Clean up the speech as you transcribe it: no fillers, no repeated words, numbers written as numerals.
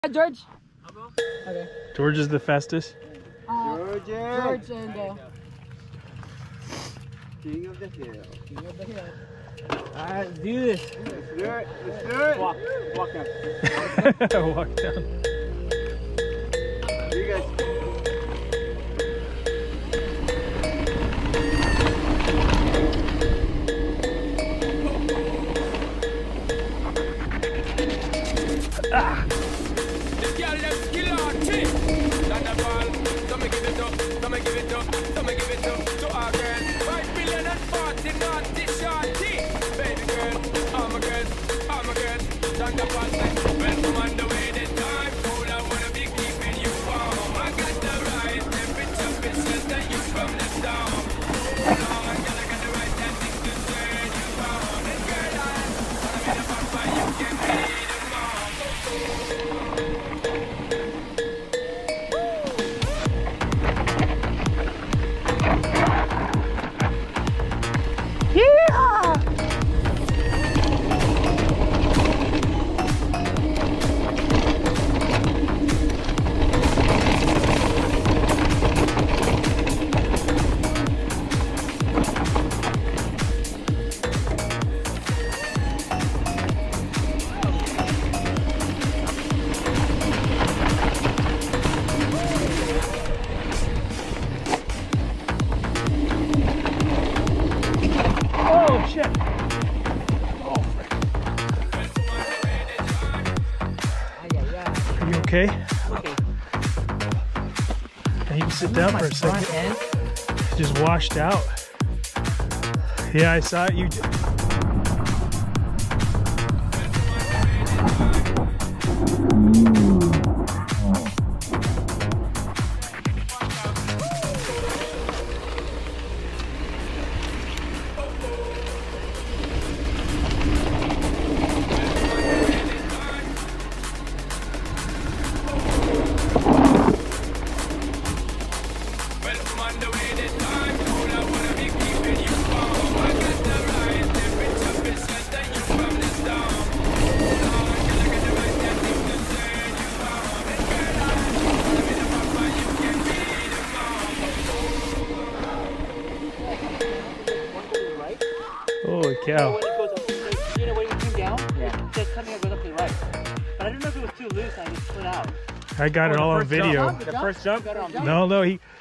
George? Okay. George is the fastest. George and King of the hill. King of the hill. Alright, let's do this. Let's do it. Let's do it. Walk down. Walk down. You guys. Ah! Oh shit! Oh frick. Are you okay? Okay. I need to sit down for a second. Just washed out. Yeah, I saw it. You. Holy cow. When it goes up, you know when you came down? Yeah. It says something that goes up to the right. But I don't know if it was too loose, I just split out. I got it all on video. The first jump? No, he